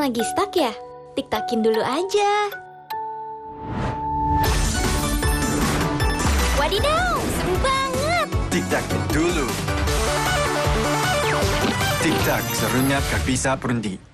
lagi stuck ya? Tik-takin dulu aja. Wadidaw, seru banget. Tik-takin dulu. Tik-tak, serunya tak bisa berhenti.